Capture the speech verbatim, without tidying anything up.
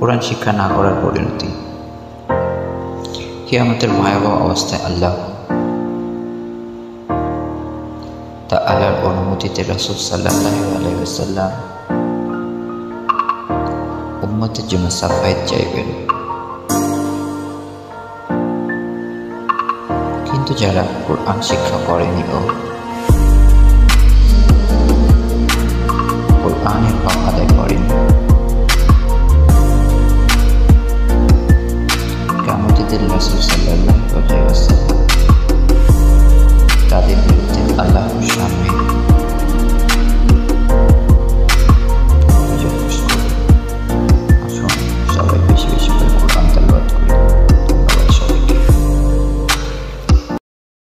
কোরআন শিক্ষা না করার পরিণতি। কিয়ামতের ভয়াবহ অবস্থায় আল্লাহ তাআলার অনুমতিতে রাসূল সাল্লাল্লাহু আলাইহি ওয়াসাল্লাম উম্মতের জন্য সাফায়েত চাইবেন। কিন্তু যারা কোরআন শিক্ষা করেনি ও